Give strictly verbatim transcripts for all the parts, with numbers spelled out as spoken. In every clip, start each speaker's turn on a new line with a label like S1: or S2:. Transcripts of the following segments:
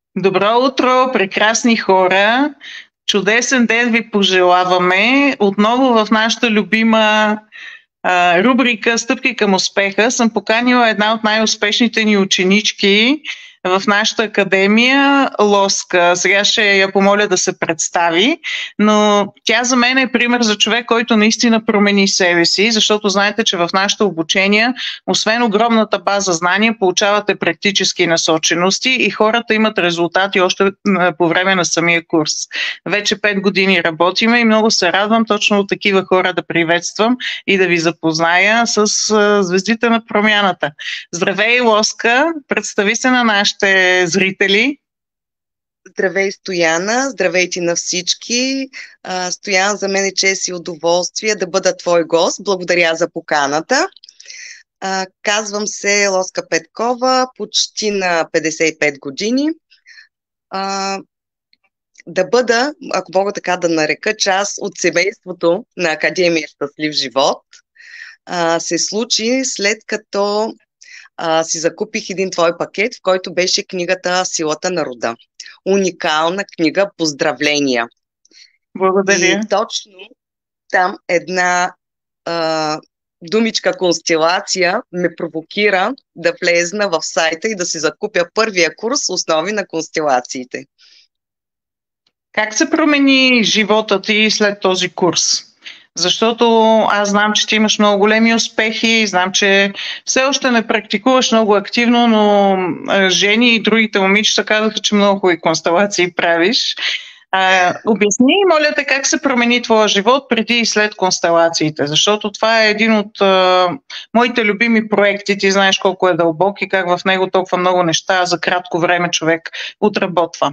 S1: Добро утро, прекрасни хора! Чудесен ден ви пожелаваме. Отново в нашата любима а, рубрика "Стъпки към успеха" съм поканила една от най-успешните ни ученички в нашата академия, Лоска. Сега ще я помоля да се представи, но тя за мен е пример за човек, който наистина промени себе си, защото знаете, че в нашите обучения, освен огромната база знания, получавате практически насочености и хората имат резултати още по време на самия курс. Вече пет години работиме и много се радвам точно от такива хора да приветствам и да ви запозная с звездите на промяната. Здравей, Лоска! Представи се на нашите зрители.
S2: Здравей, Стояна! Здравейте на всички! Стоян, за мен е чест и удоволствие да бъда твой гост. Благодаря за поканата. Казвам се Лоска Петкова, почти на петдесет и пет години. Да бъда, ако мога така да нарека, част от семейството на Академия Щастлив живот се случи след като Uh, си закупих един твой пакет, в който беше книгата "Силата на рода". Уникална книга, поздравления!
S1: Благодаря.
S2: И точно там една uh, думичка "констелация" ме провокира да влезна в сайта и да си закупя първия курс "Основи на констелациите".
S1: Как се промени живота ти след този курс? Защото аз знам, че ти имаш много големи успехи, знам, че все още не практикуваш много активно, но Жени и другите момичета казаха, че много хубави констелации правиш. А, обясни, моля те, как се промени твоя живот преди и след констелациите, защото това е един от а, моите любими проекти. Ти знаеш колко е дълбок и как в него толкова много неща за кратко време човек отработва.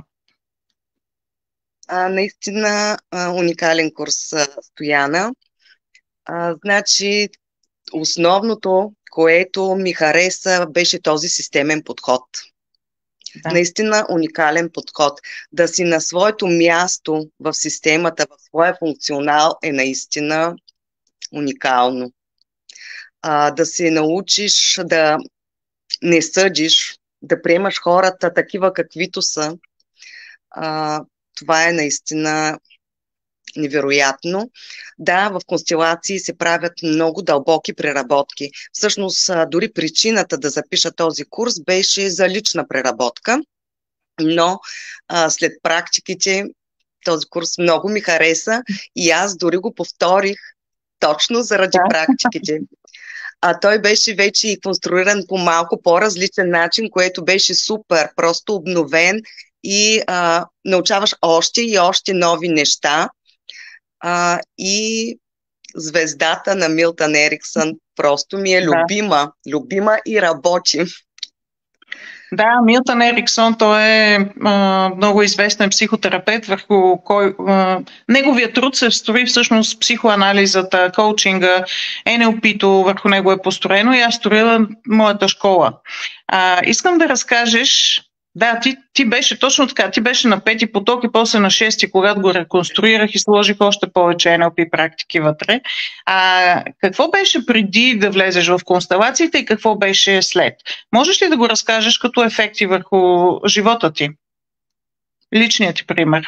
S2: А, наистина а, уникален курс, Стояна. А, значи, основното, което ми хареса, беше този системен подход. Да. Наистина уникален подход. Да си на своето място в системата, в своя функционал е наистина уникално. А, да се научиш да не съдиш, да приемаш хората такива каквито са, а, това е наистина невероятно. Да, в констелации се правят много дълбоки преработки. Всъщност, дори причината да запиша този курс беше за лична преработка, но а, след практиките този курс много ми хареса и аз дори го повторих точно заради практиките. А той беше вече и конструиран по малко по-различен начин, което беше супер, просто обновен и а, научаваш още и още нови неща. А, и звездата на Милтън Ериксън просто ми е любима, да. любима и работи.
S1: Да, Милтън Ериксън, той е а, много известен психотерапевт, върху кой а, неговият труд се строи всъщност психоанализата, коучинга, ен ел пи-то върху него е построено и аз строила моята школа. А, искам да разкажеш. Да, ти, ти беше точно така. Ти беше на пети поток и после на шести, когато го реконструирах и сложих още повече ен ел пи практики вътре. А, какво беше преди да влезеш в констелациите и какво беше след? Можеш ли да го разкажеш като ефекти върху живота ти? Личният ти пример.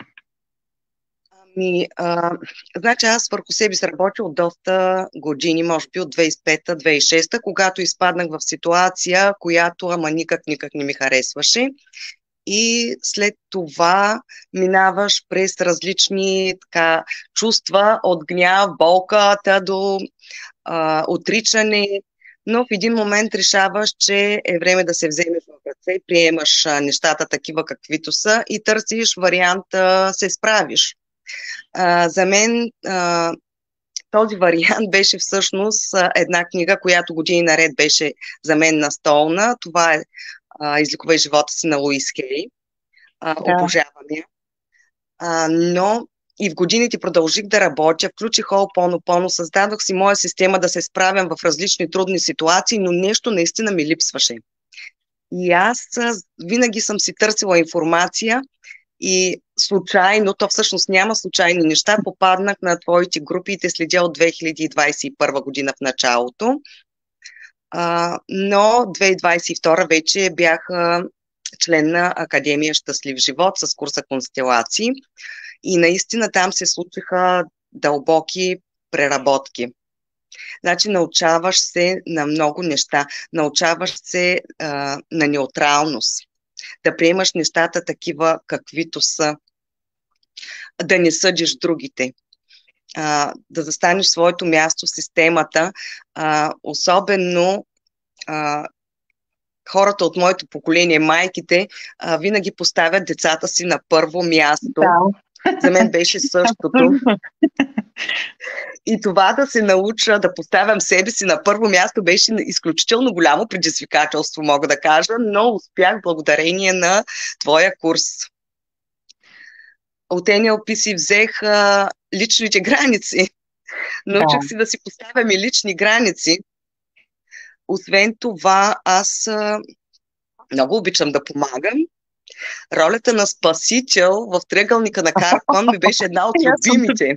S2: Ами, а, значи аз върху себе си работя от доста години, може би от двайсет и пета - двайсет и шеста, когато изпаднах в ситуация, която ама никак, никак не ми харесваше. И след това минаваш през различни така, чувства от гняв, болката до а, отричане, но в един момент решаваш, че е време да се вземеш в ръце, приемаш а, нещата такива каквито са и търсиш вариант да се справиш. А, за мен а, този вариант беше всъщност а, една книга, която години наред беше за мен настолна. Това е а, "Излекувай живота си" на Луис Хей. А, да. Обожавам я. А, но и в годините продължих да работя, включих Ho'oponopono, създадох си моя система да се справям в различни трудни ситуации, но нещо наистина ми липсваше. И аз а, винаги съм си търсила информация и случайно, то всъщност няма случайни неща, попаднах на твоите групи и те следя от две хиляди двайсет и първа година в началото. А, но две хиляди двайсет и втора вече бях а, член на Академия Щастлив живот с курса Констелации. И наистина там се случиха дълбоки преработки. Значи научаваш се на много неща. Научаваш се а, на неутралност. Да приемаш нещата такива, каквито са. Да не съдиш другите. А, да застанеш своето място в системата. А, особено а, хората от моето поколение, майките, а, винаги поставят децата си на първо място. Да. За мен беше същото. И това да се науча да поставям себе си на първо място беше изключително голямо предизвикателство, мога да кажа, но успях благодарение на твоя курс. От Ен Ел Пи си взех а, личните граници. Научих да. си да си поставям и лични граници. Освен това, аз а, много обичам да помагам. Ролята на спасител в триъгълника на Карпман ми беше една от любимите.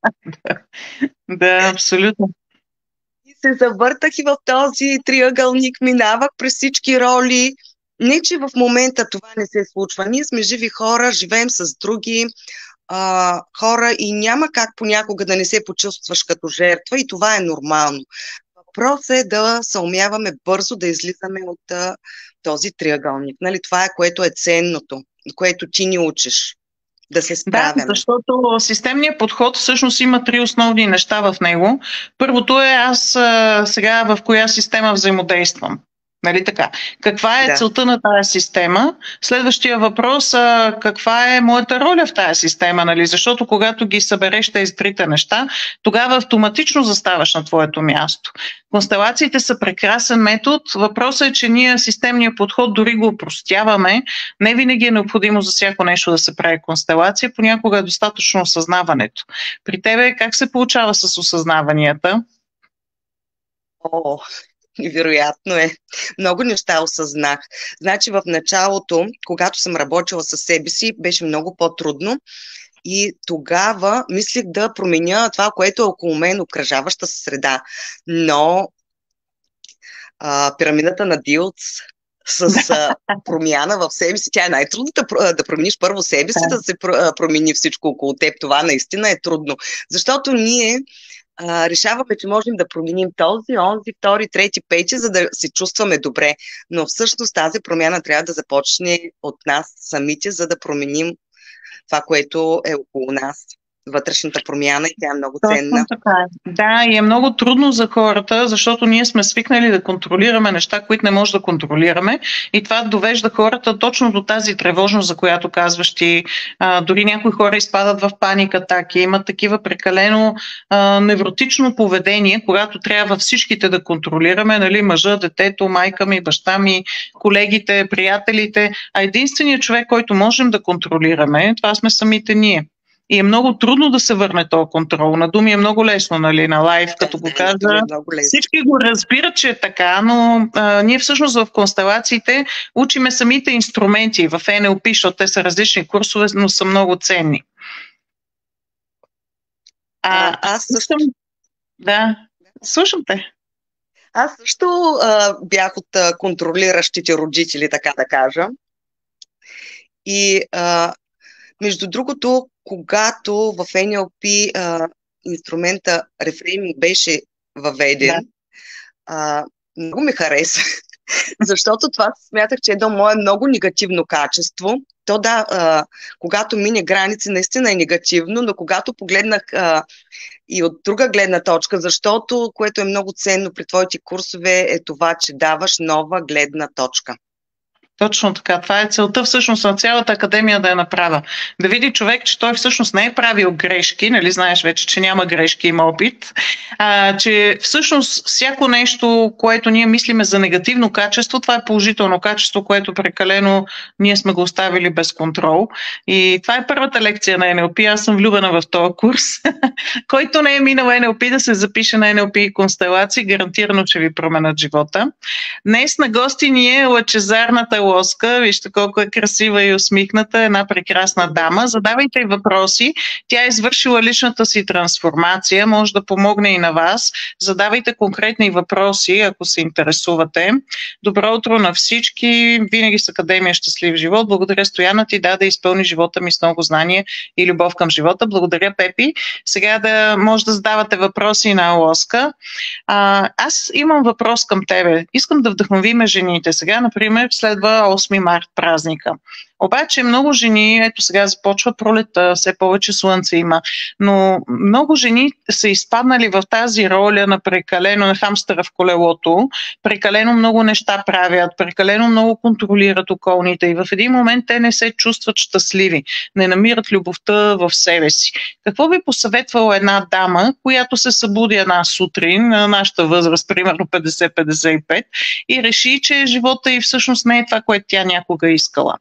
S1: Да, абсолютно.
S2: И се завъртах и в този триъгълник, минавах през всички роли. Не, че в момента това не се случва. Ние сме живи хора, живеем с други а, хора и няма как понякога да не се почувстваш като жертва и това е нормално. Въпросът е да съумяваме бързо да излизаме от а, този триъгълник. Нали? Това е което е ценното, което ти ни учиш. Да се справяме.
S1: Да, защото системният подход всъщност има три основни неща в него. Първото е аз а, сега в коя система взаимодействам. Нали така? Каква е да. целта на тая система? Следващия въпрос е каква е моята роля в тая система? Нали? Защото когато ги събереш тези трите неща, тогава автоматично заставаш на твоето място. Констелациите са прекрасен метод. Въпросът е, че ние системния подход дори го опростяваме. Не винаги е необходимо за всяко нещо да се прави констелация. Понякога е достатъчно осъзнаването. При тебе как се получава с осъзнаванията?
S2: О, невероятно е. Много неща осъзнах. Значи в началото, когато съм работила със себе си, беше много по-трудно и тогава мислих да променя това, което е около мен, обкръжаваща среда. Но а, пирамидата на Дилц с а, промяна в себе си, тя е най-трудната да промениш първо себе си, да се промени всичко около теб. Това наистина е трудно. Защото ние Uh, решаваме, че можем да променим този, онзи, втори, трети, пети, за да се чувстваме добре. Но всъщност тази промяна трябва да започне от нас самите, за да променим това, което е около нас. Вътрешната промяна и тя е много ценна.
S1: Да, и е много трудно за хората, защото ние сме свикнали да контролираме неща, които не може да контролираме и това довежда хората точно до тази тревожност, за която казваш ти. А, дори някои хора изпадат в паника атаки, имат такива прекалено а, невротично поведение, когато трябва всичките да контролираме, нали, мъжа, детето, майка ми, баща ми, колегите, приятелите, а единственият човек, който можем да контролираме, това сме самите ние. И е много трудно да се върне този контрол. На думи е много лесно, нали, на лайв, като го кажа. Всички го разбират, че е така, но а, ние всъщност в констелациите учиме самите инструменти в Ен Ел Пи, защото те са различни курсове, но са много ценни. А, а аз също... Да, слушам те.
S2: Аз също а, бях от а, контролиращите родители, така да кажа. И а, между другото, когато в Ен Ел Пи а, инструмента рефрейминг беше въведен, да. а, много ми хареса, защото това смятах, че е едно мое много негативно качество. То да, а, когато мине граници, наистина е негативно, но когато погледнах а, и от друга гледна точка, защото, което е много ценно при твоите курсове, е това, че даваш нова гледна точка.
S1: Точно така. Това е целта всъщност на цялата академия да я направя. Да види човек, че той всъщност не е правил грешки, нали знаеш вече, че няма грешки, има опит, а, че всъщност всяко нещо, което ние мислиме за негативно качество, това е положително качество, което прекалено ние сме го оставили без контрол. И това е първата лекция на Ен Ел Пи. Аз съм влюбена в този курс. Който не е минал Ен Ел Пи, да се запише на Ен Ел Пи констелации, гарантирано, че ви променят живота. Днес на гости ни е лъчезарната Лоска. Вижте колко е красива и усмихната, една прекрасна дама. Задавайте й въпроси. Тя е извършила личната си трансформация, може да помогне и на вас. Задавайте конкретни въпроси, ако се интересувате. Добро утро на всички. Винаги с Академия Щастлив живот. Благодаря, Стояна, ти да да изпълни живота ми с много знание и любов към живота. Благодаря, Пепи. Сега да може да задавате въпроси на Лоска. А, аз имам въпрос към тебе. Искам да вдъхновиме жените. Сега, например, следва осми март празника. Обаче много жени, ето сега започва пролета, все повече слънце има, но много жени са изпаднали в тази роля на прекалено, на хамстера в колелото, прекалено много неща правят, прекалено много контролират околните и в един момент те не се чувстват щастливи, не намират любовта в себе си. Какво би посъветвала една дама, която се събуди една сутрин на нашата възраст, примерно петдесет петдесет и пет, и реши, че живота й всъщност не е това, което тя някога искала?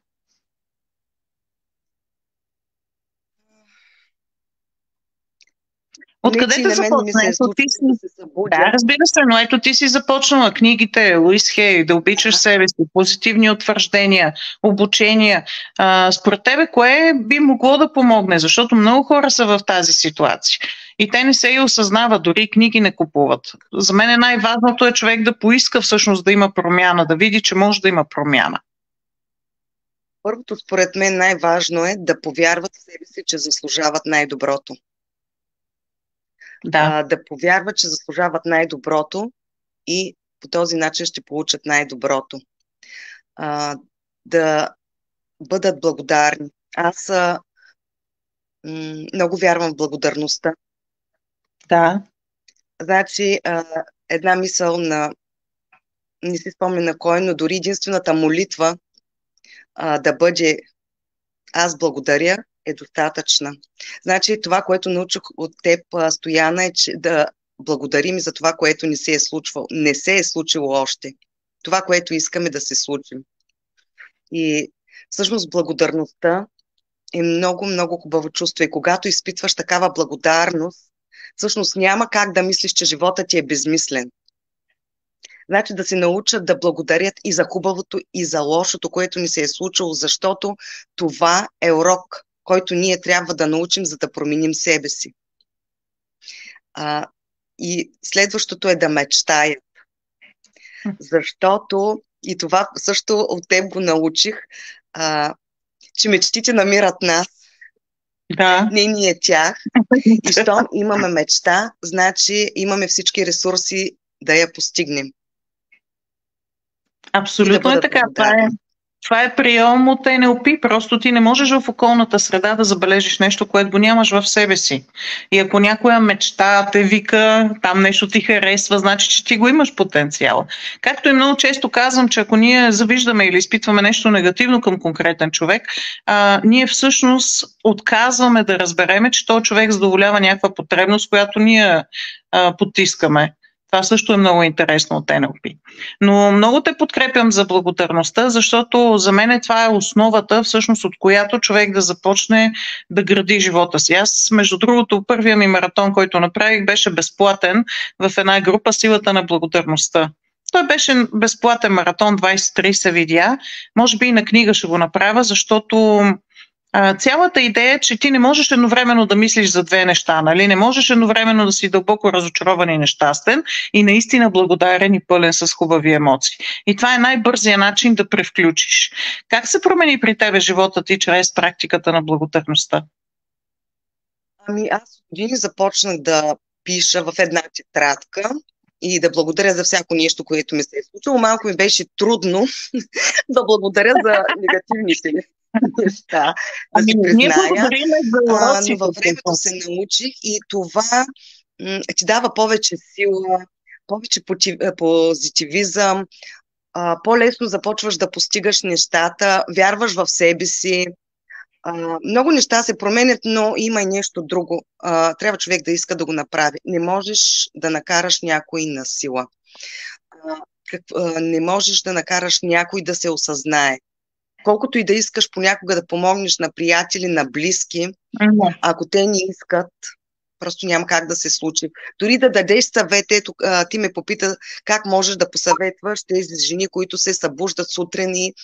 S1: Откъде да започне? Ето, ти си... Да, разбира се, но ето ти си започнала книгите, Луис Хей, да обичаш себе си, позитивни утвърждения, обучения. А, според тебе, кое би могло да помогне? Защото много хора са в тази ситуация и те не се и осъзнават, дори книги не купуват. За мен най-важното е човек да поиска всъщност да има промяна, да види, че може да има промяна.
S2: Първото, според мен, най-важно е да повярват в себе си, че заслужават най-доброто.
S1: Да.
S2: А, да повярват, че заслужават най-доброто и по този начин ще получат най-доброто. А, да бъдат благодарни. Аз а, м- много вярвам в благодарността.
S1: Да.
S2: Значи, а, една мисъл на, не си спомня на кой, но дори единствената молитва а, да бъде аз благодаря, е достатъчна. Значи това, което научих от теб, Стояна, е, че да благодарим за това, което не се е случвало. Не се е случило още. Това, което искаме да се случи. И всъщност благодарността е много, много хубаво чувство. И когато изпитваш такава благодарност, всъщност няма как да мислиш, че животът ти е безмислен. Значи да се научат да благодарят и за хубавото, и за лошото, което ни се е случило, защото това е урок, който ние трябва да научим, за да променим себе си. А, и следващото е да мечтаят. Защото, и това също от теб го научих, а, че мечтите намират нас.
S1: Да.
S2: Не ние тях. И щом имаме мечта, значи имаме всички ресурси да я постигнем.
S1: Абсолютно да е така. Това е, това е прием от Ен Ел Пи. Просто ти не можеш в околната среда да забележиш нещо, което го нямаш в себе си. И ако някоя мечта те вика, там нещо ти харесва, значи, че ти го имаш потенциал. Както и много често казвам, че ако ние завиждаме или изпитваме нещо негативно към конкретен човек, а, ние всъщност отказваме да разбереме, че този човек задоволява някаква потребност, която ние а, потискаме. Това също е много интересно от Ен Ел Пи. Но много те подкрепям за благодарността, защото за мен това е основата, всъщност от която човек да започне да гради живота си. Аз, между другото, първия ми маратон, който направих, беше безплатен в една група Силата на благодарността. Той беше безплатен маратон, двайсет трийсет видеа. Може би и на книга ще го направя, защото А, цялата идея е, че ти не можеш едновременно да мислиш за две неща, нали? Не можеш едновременно да си дълбоко разочарован и нещастен и наистина благодарен и пълен с хубави емоции. И това е най-бързия начин да превключиш. Как се промени при тебе живота ти чрез практиката на благодарността?
S2: Ами аз от години започнах да пиша в една тетрадка и да благодаря за всяко нещо, което ми се е случило. Малко ми беше трудно да благодаря за негативните неща, да си призная. А, но във времето се научих и това м- ти дава повече сила, повече позитивизъм, а, по-лесно започваш да постигаш нещата, вярваш в себе си. А, много неща се променят, но има и нещо друго. А, трябва човек да иска да го направи. Не можеш да накараш някой на сила. А, как, а, не можеш да накараш някой да се осъзнае. Колкото и да искаш понякога да помогнеш на приятели, на близки, ако те не искат, Просто няма как да се случи. Дори да дадеш съвет, ето ти ме попита как можеш да посъветваш тези жени, които се събуждат сутрин и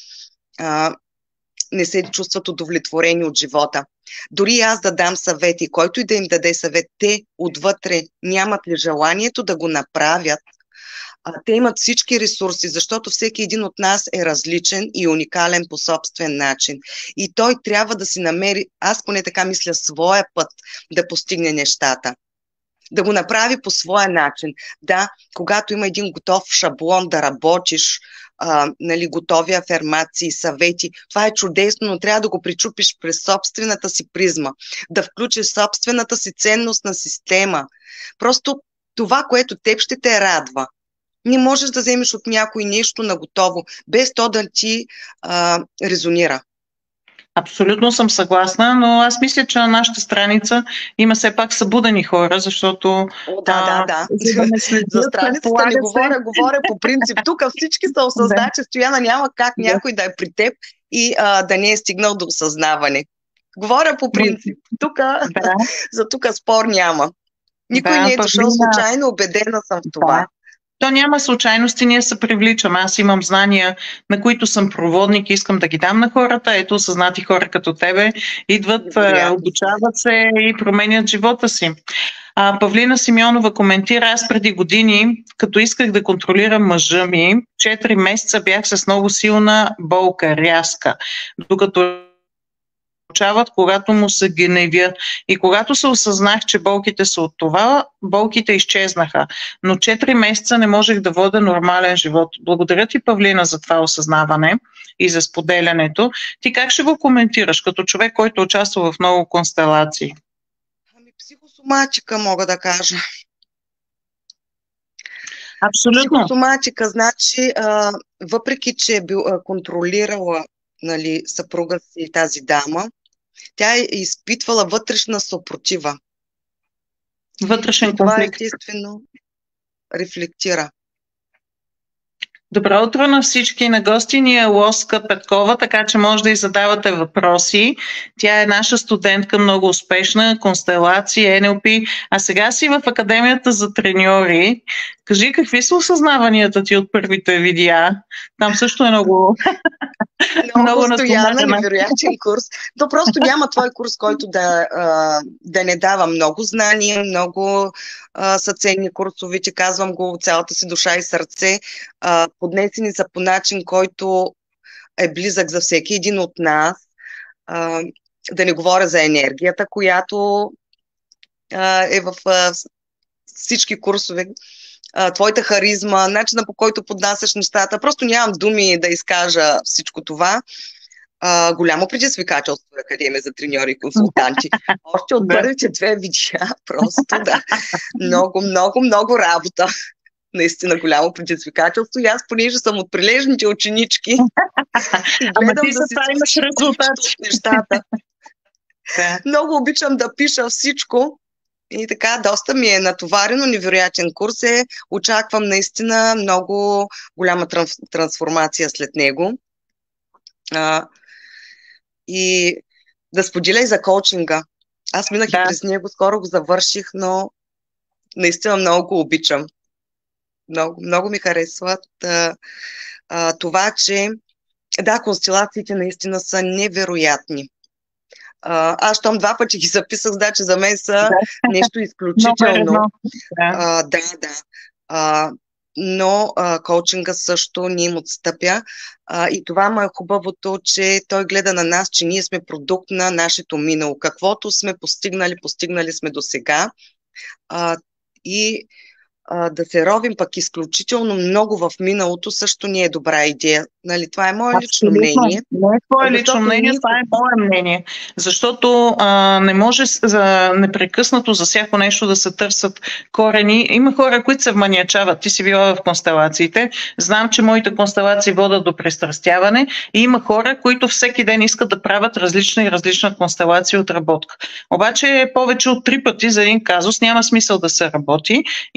S2: а, не се чувстват удовлетворени от живота. Дори аз да дам съвети, който и да им даде съвет, те отвътре нямат ли желанието да го направят. А, те имат всички ресурси, защото всеки един от нас е различен и уникален по собствен начин. И той трябва да си намери, аз поне така мисля, своя път да постигне нещата. Да го направи по своя начин. Да, когато има един готов шаблон да работиш, а, нали, готови афермации, съвети, това е чудесно, но трябва да го причупиш през собствената си призма, да включиш собствената си ценностна система. Просто това, което теб ще те радва. Не можеш да вземеш от някой нещо наготово, без то да ти а, резонира.
S1: Абсолютно съм съгласна, но аз мисля, че на нашата страница има все пак събудени хора, защото...
S2: О, да, да, да.
S1: За, да следят,
S2: за страницата не говоря, се... говоря по принцип. Тук всички са осъзнали, че Стояна няма как да. някой да е при теб и а, да не е стигнал до осъзнаване. Говоря по принцип. Тук, да. За тук спор няма. Никой да, не е дошъл Павлина... случайно, убедена съм в това.
S1: Да. То няма случайности, ние се привличаме. Аз имам знания, на които съм проводник и искам да ги дам на хората. Ето, осъзнати хора като тебе идват, Добре. обучават се и променят живота си. А, Павлина Симеонова коментира: аз преди години, като исках да контролирам мъжа ми, четири месеца бях с много силна болка, рязка, докато получават, когато му се гневя. И когато се осъзнах, че болките са от това, болките изчезнаха. Но четири месеца не можех да водя нормален живот. Благодаря ти, Павлина, за това осъзнаване и за споделянето. Ти как ще го коментираш като човек, който участва в много констелации?
S2: Ами психосоматика мога да кажа.
S1: Абсолютно.
S2: Психосоматика, значи, а, въпреки че е бил, а, контролирала, нали, съпруга си тази дама, тя е изпитвала вътрешна съпротива.
S1: Вътрешен
S2: това
S1: конфликт.
S2: естествено рефлектира.
S1: Добро утро на всички. На гости ни е Лоска Петкова, така че може да й задавате въпроси. Тя е наша студентка, много успешна, констелации, Ен Ел Пи, а сега си в Академията за треньори. Кажи, какви са осъзнаванията ти от първите видеа? Там също е много...
S2: Много Стояна, невероятен курс. То просто няма твой курс, който да, да не дава много знания, много са ценни курсовете, казвам го от цялата си душа и сърце. Поднесени са по начин, който е близък за всеки един от нас. Да не говоря за енергията, която е в всички курсове. Твоята харизма, начина по който поднасяш нещата. Просто нямам думи да изкажа всичко това. А, голямо предизвикателство е Академия за треньори и консултанти. Още от първите две видеа, просто да. Много, много, много работа. Наистина голямо предизвикателство. И аз, понеже съм от прилежните ученички, и гледам да си
S1: имаш резултати
S2: от нещата. Много обичам да пиша всичко. И така, доста ми е натоварено, невероятен курс е. Очаквам наистина много голяма трансформация след него. А, и да споделя и за коучинга. Аз минах да. и през него, скоро го завърших, но наистина много го обичам. Много, много ми харесват а, а, това, че да, констелациите наистина са невероятни. Uh, аз щом два пъти ги записах, значи за мен са да. нещо изключително. Да, uh, да. да. Uh, но uh, коучинга също не им отстъпя. Uh, и това му е хубавото, че той гледа на нас, че ние сме продукт на нашето минало. Каквото сме постигнали, постигнали сме до сега. Uh, и Uh, да се ровим пък изключително много в миналото също не е добра идея. Нали, това е мое лично мнение.
S1: Не е твое лично мнение, това е мое мнение. Защото а, не може за, непрекъснато за всяко нещо да се търсят корени. Има хора, които се вманиачават. Ти си била в констелациите. Знам, че моите констелации водят до пристрастяване. И има хора, които всеки ден искат да правят различна и различна констелация отработка. Обаче повече от три пъти за един казус няма смисъл да се работи. И най-важно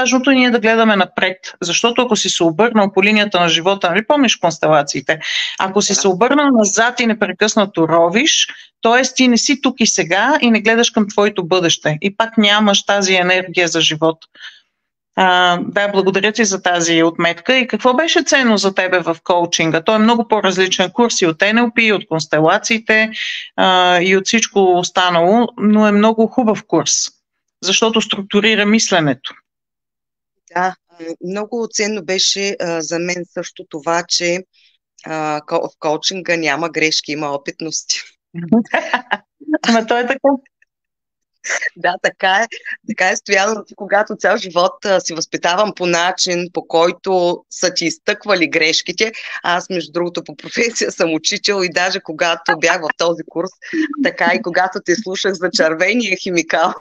S1: най-важното е ние да гледаме напред, защото ако си се обърнал по линията на живота, нали помниш констелациите, ако си се обърнал назад и непрекъснато ровиш, т.е. ти не си тук и сега и не гледаш към твоето бъдеще и пак нямаш тази енергия за живот. А, да, благодаря ти за тази отметка. И какво беше ценно за тебе в коучинга? Той е много по-различен курс и от Ен Ел Пи, и от констелациите, а, и от всичко останало, но е много хубав курс, защото структурира мисленето.
S2: Да, много ценно беше а, за мен също това, че а, в коучинга няма грешки, има опитности.
S1: Ама то е така.
S2: Да, така е. Така е стояло, когато цял живот а, си възпитавам по начин, по който са ти изтъквали грешките. Аз, между другото, по професия съм учител и даже когато бях в този курс, така и когато те слушах за червения химикал.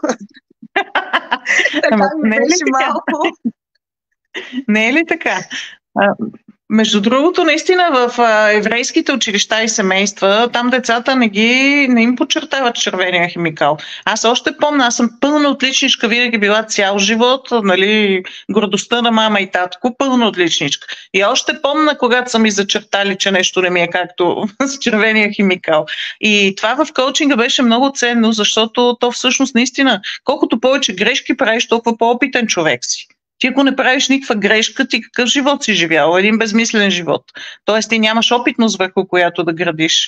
S2: Така ми беше малко.
S1: Не е ли така? А, между другото, наистина в а, еврейските училища и семейства, там децата не ги не им подчертават червения химикал. Аз още помня, аз съм пълна отличничка, винаги била цял живот, нали, гордостта на мама и татко, пълна отличничка. И още помня, когато са ми зачертали, че нещо не ми е както с червения химикал. И това в коучинга беше много ценно, защото то всъщност наистина, колкото повече грешки правиш, толкова по-опитен човек си. Ти ако не правиш никаква грешка, ти какъв живот си живял? Един безмислен живот. Тоест ти нямаш опитност върху която да градиш.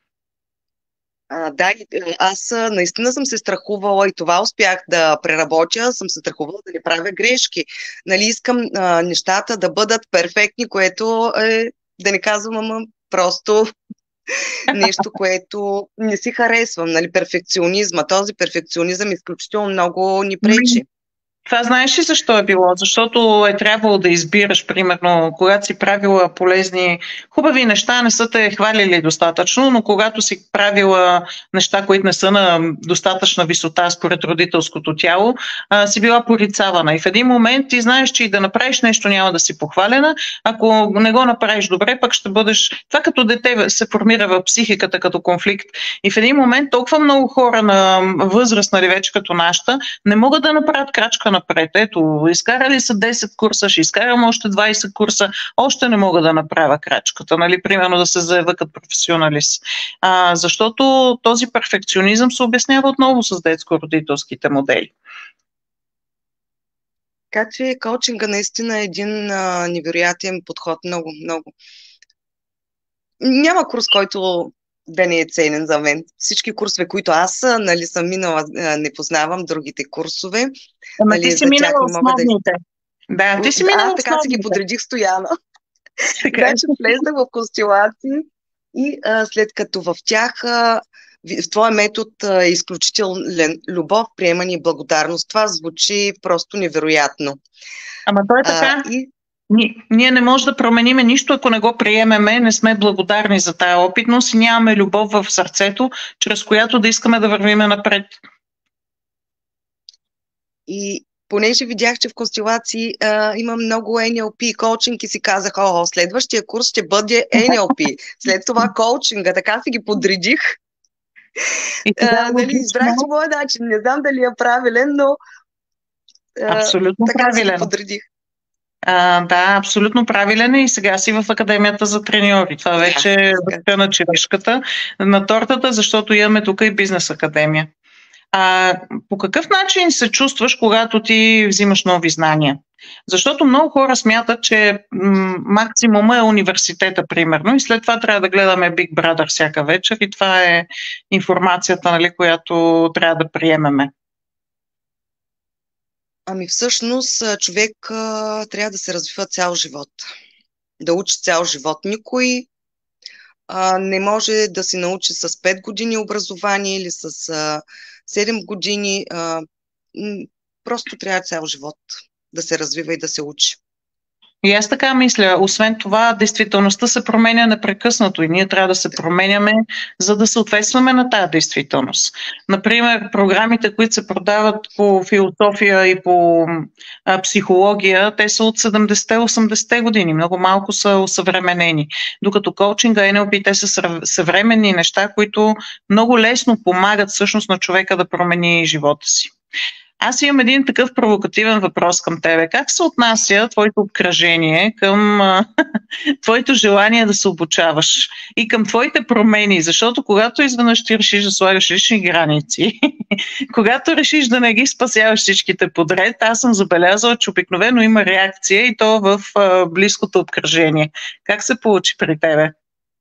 S2: А, да, аз наистина съм се страхувала и това успях да преработя, съм се страхувала да не правя грешки. Нали, искам а, нещата да бъдат перфектни, което е, да не казвам, ама просто нещо, което не си харесвам. Нали, перфекционизма. Този перфекционизъм изключително много ни пречи.
S1: Това знаеш ли защо е било? Защото е трябвало да избираш, примерно, когато си правила полезни, хубави неща, не са те хвалили достатъчно, но когато си правила неща, които не са на достатъчна висота според родителското тяло, а, си била порицавана. И в един момент ти знаеш, че и да направиш нещо няма да си похвалена, ако не го направиш добре, пък ще бъдеш... Това като дете се формира в психиката като конфликт. И в един момент толкова много хора на възраст, нали, вече като нашата, не могат да направят крачка напред. Ето, изкарали са десет курса, ще изкарам още двайсет курса, още не мога да направя крачката, нали, примерно да се заявя като професионалист. А, защото този перфекционизъм се обяснява отново с детско-родителските модели.
S2: Така че коучинга наистина е един а, невероятен подход, много, много. Няма курс, който да не е ценен за мен. Всички курсове, които аз, нали, съм минала, не познавам другите курсове.
S1: Ама
S2: нали,
S1: ти си минала основните. Да... да, ти си минала
S2: Аз така си ги подредих, Стояна. Така че влезнах в констелации и а, след като в тях а, в твоя метод е изключителен любов, приемане и благодарност. Това звучи просто невероятно.
S1: Ама то е така. А, и... Ние не можем да промениме нищо, ако не го приемеме, не сме благодарни за тая опитност и нямаме любов в сърцето, чрез която да искаме да вървиме напред.
S2: И понеже видях, че в констелации а, има много Ен Ел Пи и коучинг и си казах, о, следващия курс ще бъде Ен Ел Пи. След това коучинга, така си ги подредих. И а, нали, избрах, че моят начин. Не знам дали е правилен, но а,
S1: абсолютно
S2: така
S1: правилен.
S2: си ги подредих.
S1: А, да, абсолютно правилен и сега си в Академията за треньори. Това вече е върха на черешката, на тортата, защото имаме тук и бизнес академия. А, по какъв начин се чувстваш, когато ти взимаш нови знания? Защото много хора смятат, че м- максимума е университета, примерно, и след това трябва да гледаме Big Brother всяка вечер и това е информацията, нали, която трябва да приемеме.
S2: Ами всъщност човек а, трябва да се развива цял живот. Да учи цял живот. Никой а, не може да се научи с пет години образование или с а, седем години. А, просто трябва цял живот да се развива и да се учи.
S1: И аз така мисля. Освен това, действителността се променя непрекъснато и ние трябва да се променяме, за да съответстваме на тази действителност. Например, програмите, които се продават по философия и по а, психология, те са от седемдесетте-осемдесетте години. Много малко са осъвременени. Докато коучинга, Ен Ел Пи, те са съвременни неща, които много лесно помагат всъщност на човека да промени живота си. Аз имам един такъв провокативен въпрос към тебе. Как се отнася твоето обкръжение към а, твоето желание да се обучаваш и към твоите промени? Защото когато изведнъж ти решиш да слагаш лични граници, когато решиш да не ги спасяваш всичките подред, аз съм забелязала, че обикновено има реакция и то в а, близкото обкръжение. Как се получи при тебе?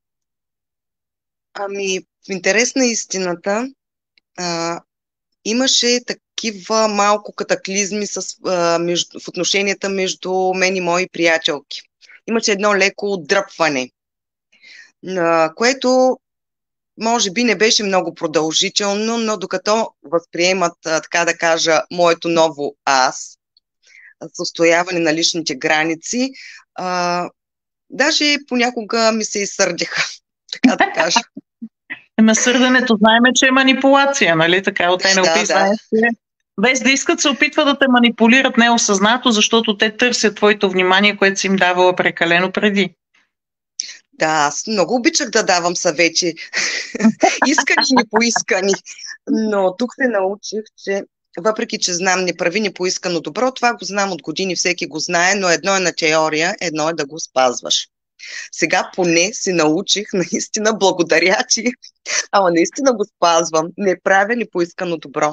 S2: Ами, в интерес на истината, а, имаше такива малко катаклизми с, а, между, в отношенията между мен и мои приятелки. Имаше едно леко отдръпване, а, което може би не беше много продължително, но докато възприемат, а, така да кажа, моето ново аз, с устояване на личните граници, а, даже понякога ми се изсърдиха, така да кажа.
S1: Ема сърденето знаеме, че е манипулация, нали? Така от Ен Ел Пи
S2: Да,
S1: знаеш, че без да искат се опитват да те манипулират неосъзнато, защото те търсят твоето внимание, което си им давала прекалено преди.
S2: Да, аз много обичах да давам съвети, искани и непоискани, но тук се научих, че въпреки, че знам не прави непоискано добро, това го знам от години, всеки го знае, но едно е на теория, едно е да го спазваш. Сега поне се научих, наистина благодаря ти, ама наистина го спазвам. Не правя непоискано добро.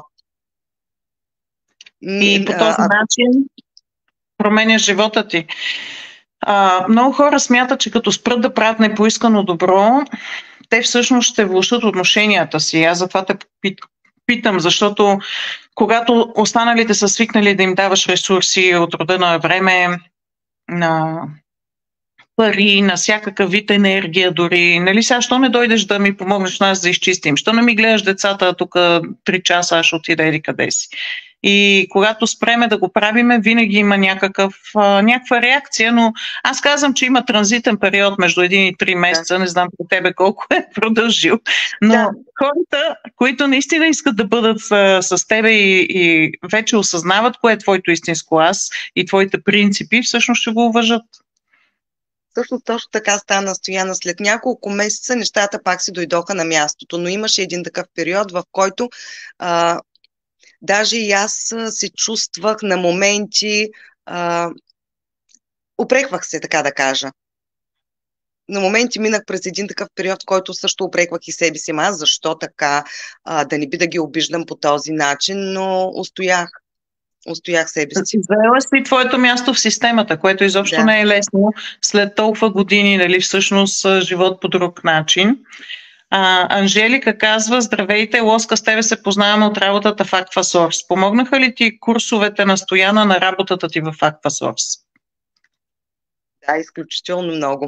S1: И по този
S2: А,
S1: начин променя живота ти. А, много хора смятат, че като спрат да правят непоискано добро, те всъщност ще влошат отношенията си. Аз затова те питам, защото когато останалите са свикнали да им даваш ресурси от рода на време, на пари, на всякакъв вид енергия дори. Нали сега, що не дойдеш да ми помогнеш нас да изчистим? Що не ми гледаш децата тук три часа, аз ще отида еди къде си? И когато спреме да го правиме, винаги има някакъв, а, някаква реакция, но аз казвам, че има транзитен период между един и три месеца, не знам по тебе колко е продължил, но да. Хората, които наистина искат да бъдат а, с тебе и, и вече осъзнават кое е твоето истинско аз и твоите принципи, всъщност ще го уважат.
S2: Всъщност точно така стана, Стояна. След няколко месеца нещата пак си дойдоха на мястото, но имаше един такъв период, в който а, даже и аз се чувствах на моменти, а, упреквах се, така да кажа. На моменти минах през един такъв период, в който също упреквах и себе си. Аз защо така, а, да не би да ги обиждам по този начин, но устоях. Устоях себе си.
S1: Заела си твоето място в системата, което изобщо да. Не е лесно след толкова години, нали, всъщност живот по друг начин. А, Анжелика казва: здравейте, Лоска, с тебе се познаваме от работата в Aquasource. Помогнаха ли ти курсовете на Стояна на работата ти в Aquasource?
S2: Да, изключително много.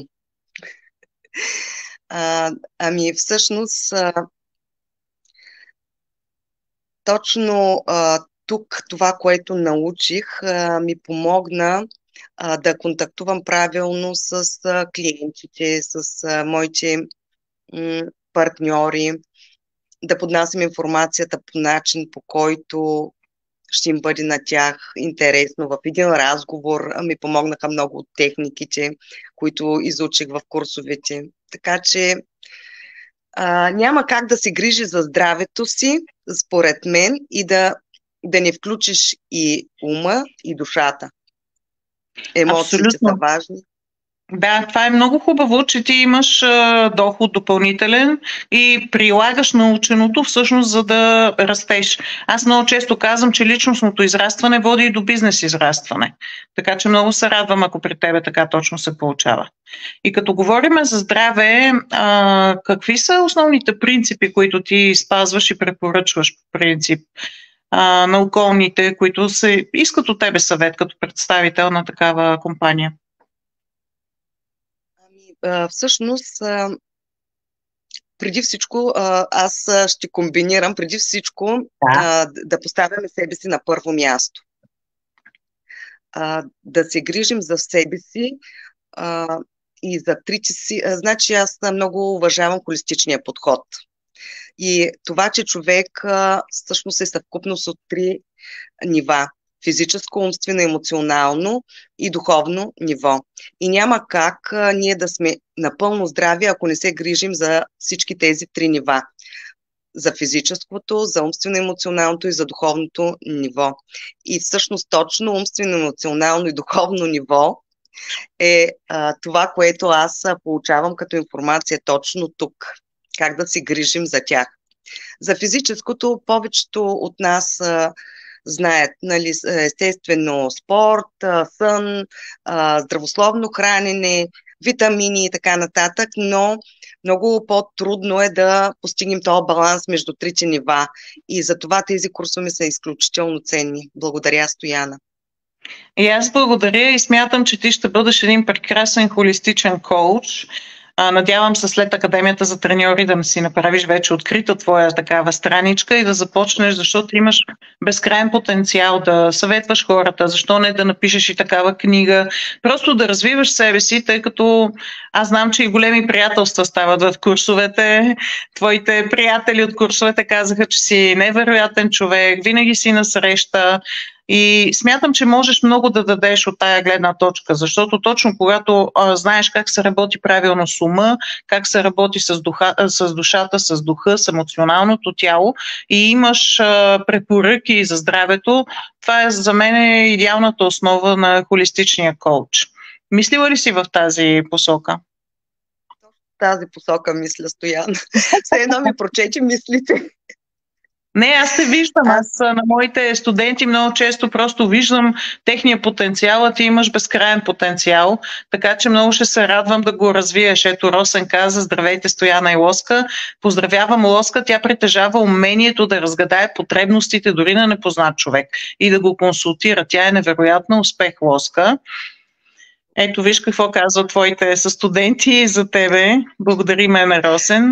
S2: А, ами всъщност а, точно а, тук това, което научих, а, ми помогна а, да контактувам правилно с а, клиентите, с а, моите м, партньори, да поднасям информацията по начин, по който ще им бъде на тях интересно. В един разговор ми помогнаха много от техниките, които изучих в курсовете. Така че а, няма как да се грижи за здравето си, според мен, и да, да не включиш и ума, и душата. Емоциите
S1: Абсолютно.
S2: са важни.
S1: Да, това е много хубаво, че ти имаш а, доход допълнителен и прилагаш наученото всъщност, за да растеш. Аз много често казвам, че личностното израстване води и до бизнес израстване. Така че много се радвам, ако при тебе така точно се получава. И като говорим за здраве, а, какви са основните принципи, които ти спазваш и препоръчваш по принцип а, на околните, които се искат от тебе съвет като представител на такава компания?
S2: Всъщност, преди всичко, аз ще комбинирам, преди всичко да, да поставяме себе си на първо място. Да се грижим за себе си и за трите си. Значи аз много уважавам холистичния подход. И това, че човек всъщност е съвкупност от три нива: физическо, умствено, емоционално и духовно ниво. И няма как а, ние да сме напълно здрави, ако не се грижим за всички тези три нива. за физическото, за умствено-емоционалното и за духовното ниво. И всъщност точно умствено-емоционално и духовно ниво е а, това, което аз получавам като информация точно тук. Как да си грижим за тях. За физическото повечето от нас а, знаят, нали, естествено спорт, а, сън, а, здравословно хранене, витамини и така нататък, но много по-трудно е да постигнем този баланс между трите нива. И затова тези курсове са изключително ценни. Благодаря, Стояна.
S1: И аз благодаря и смятам, че ти ще бъдеш един прекрасен холистичен коуч. А, надявам се след Академията за треньори да си направиш вече открита твоя такава страничка и да започнеш, защото имаш безкрайен потенциал да съветваш хората, защо не да напишеш и такава книга, просто да развиваш себе си, тъй като аз знам, че и големи приятелства стават в курсовете. Твоите приятели от курсовете казаха, че си невероятен човек, винаги си насреща. И смятам, че можеш много да дадеш от тая гледна точка, защото точно когато а, знаеш как се работи правилно с ума, как се работи с, духа, с душата, с духа, с емоционалното тяло и имаш а, препоръки за здравето, това е за мен е идеалната основа на холистичния коуч. Мислила ли си в тази посока?
S2: В тази посока мисля, Стоян. Все едно ми прочети мислите.
S1: Не, аз те виждам. Аз на моите студенти много често просто виждам техния потенциал, а ти имаш безкрайен потенциал, така че много ще се радвам да го развиеш. Ето Росен каза, здравейте Стояна и Лоска. Поздравявам Лоска, тя притежава умението да разгадае потребностите дори на непознат човек и да го консултира. Тя е невероятна успех, Лоска. Ето виж какво казват твоите състуденти за тебе. Благодарим на Росен.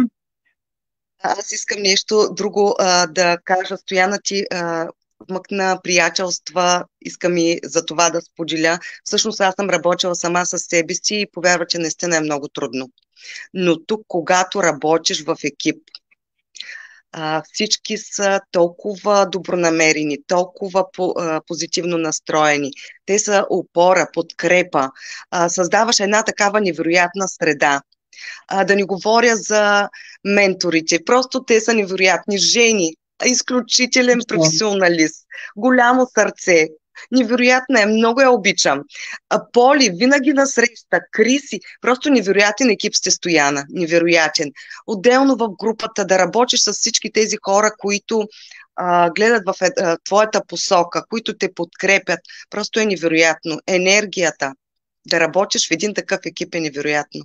S2: Аз искам нещо друго а, да кажа. Стояна, ти а, вмъкна приятелства, искам и за това да споделя. Всъщност аз съм работила сама с себе си и повярва, че наистина е много трудно. Но тук, когато работиш в екип, а, всички са толкова добронамерени, толкова по, а, позитивно настроени. Те са опора, подкрепа. А, създаваш една такава невероятна среда. А, да не говоря за менторите. Просто те са невероятни жени. Изключителен професионалист. Голямо сърце. Невероятна е. Много я обичам. А Поли винаги насреща. Криси. Просто невероятен екип сте, Стояна. Невероятен. Отделно в групата да работиш с всички тези хора, които а, гледат в а, твоята посока, които те подкрепят. Просто е невероятно. Енергията. Да работиш в един такъв екип е невероятно.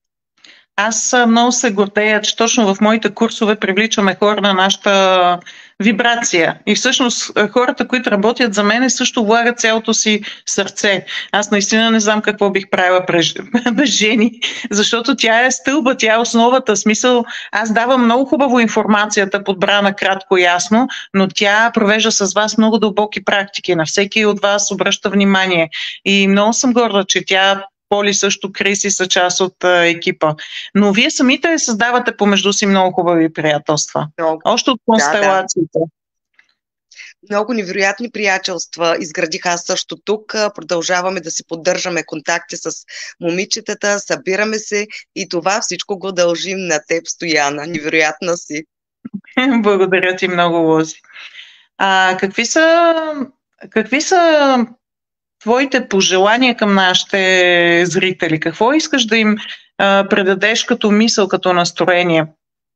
S1: Аз много се гордея, че точно в моите курсове привличаме хора на нашата вибрация. И всъщност хората, които работят за мен, също влагат цялото си сърце. Аз наистина не знам какво бих правила без Жени, защото тя е стълба, тя е основата. Смисъл, аз давам много хубаво информацията, подбрана кратко ясно, но тя провежда с вас много дълбоки практики. На всеки от вас обръща внимание. И много съм горда, че тя Поли също, Криси са част от а, екипа. Но вие самите създавате помежду си много хубави приятелства.
S2: Много.
S1: Още от констелациите.
S2: Да, да. Много невероятни приятелства изградих аз също тук. Продължаваме да си поддържаме контакти с момичетата, събираме се и това всичко го дължим на теб, Стояна. Невероятна си.
S1: Благодаря ти много, Лози. А, какви са, какви са твоите пожелания към нашите зрители? Какво искаш да им а, предадеш като мисъл, като настроение?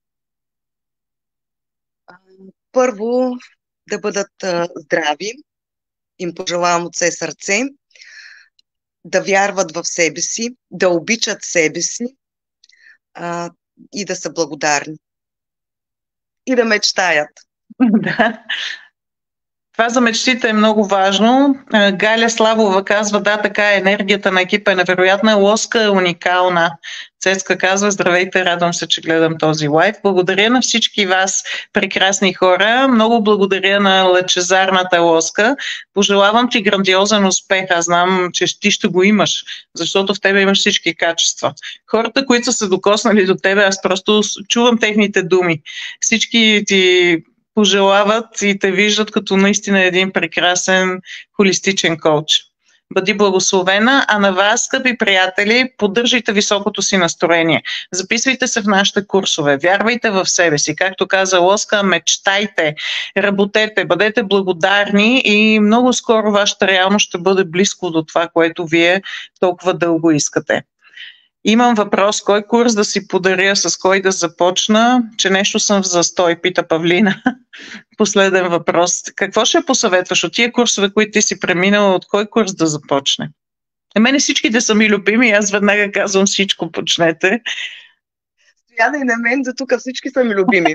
S2: Първо, да бъдат а, здрави. Им пожелавам от все сърце. Да вярват в себе си, да обичат себе си а, и да са благодарни. И да мечтаят.
S1: Да. Това за мечтите е много важно. Галя Славова казва, да, така е, енергията на екипа е невероятна, Лоска е уникална. Цецка казва, здравейте, радвам се, че гледам този лайв. Благодаря на всички вас, прекрасни хора. Много благодаря на лъчезарната Лоска. Пожелавам ти грандиозен успех. Аз знам, че ти ще го имаш, защото в тебе имаш всички качества. Хората, които са се докоснали до тебе, аз просто чувам техните думи. Всички ти пожелават и те виждат като наистина един прекрасен холистичен коуч. Бъди благословена, а на вас, скъпи приятели, поддържайте високото си настроение. Записвайте се в нашите курсове, вярвайте в себе си. Както каза Лоска, мечтайте, работете, бъдете благодарни и много скоро вашата реалност ще бъде близко до това, което вие толкова дълго искате. Имам въпрос, кой курс да си подаря, с кой да започна, че нещо съм в застой, пита Павлина. Последен въпрос. Какво ще посъветваш от тия курсове, които ти си преминала, от кой курс да започне? На мене всичките са ми любими, аз веднага казвам всичко, почнете.
S2: Стояна и на мен, до тук всички са ми любими.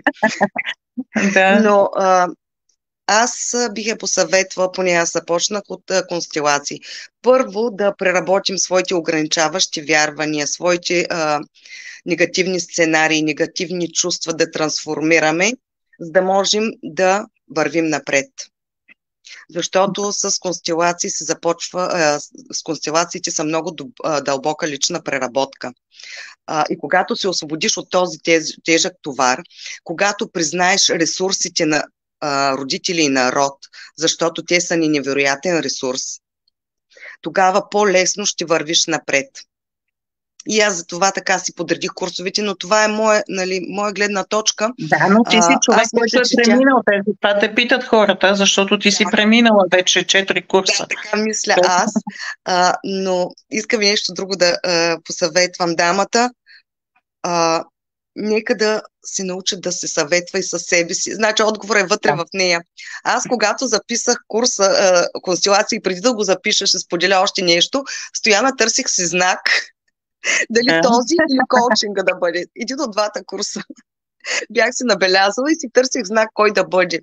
S1: Да.
S2: Но а, аз бих я посъветвала, поне аз започнах от а, констелации. Първо да преработим своите ограничаващи вярвания, своите а, негативни сценарии, негативни чувства да трансформираме, за да можем да вървим напред. Защото с констелации се започва, а, с констелациите са много дълбока лична преработка. А, и когато се освободиш от този теж, тежък товар, когато признаеш ресурсите на а, родители и народ, защото те са ни невероятен ресурс, тогава по-лесно ще вървиш напред. И аз за това така си подредих курсовете, но това е моя, нали, моя гледна точка.
S1: Да, но ти си човек, който е преминал тези. Това те питат хората, защото ти да. си преминала вече четири курса.
S2: Да, така мисля аз. А, но искам нещо друго да а, посъветвам дамата. А, нека да се научат да се съветва и със себе си. Значи отговор е вътре да. в нея. Аз когато записах курса а, констелации, преди да го запиша, ще споделя още нещо, Стояна, търсих си знак. Дали yeah. този или коучинга да бъде. Един от двата курса. Бях си набелязала и си търсих знак кой да бъде.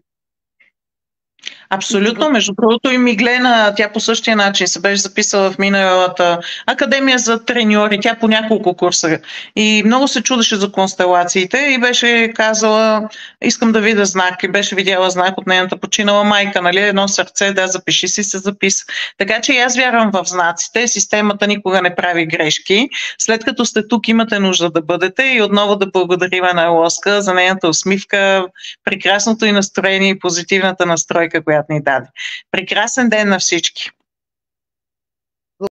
S1: Абсолютно. Между другото и Миглена, тя по същия начин се беше записала в миналата академия за треньори, тя по няколко курса. И много се чудеше за констелациите и беше казала, искам да видя знак. И беше видяла знак от нейната починала майка, нали? Едно сърце, да, запиши си, се записа. Така че и аз вярвам в знаците. Системата никога не прави грешки. След като сте тук, имате нужда да бъдете и отново да благодарим на Лоска за нейната усмивка, прекрасното и настроение и позитивната настройка, която ни даде. Прекрасен ден на всички!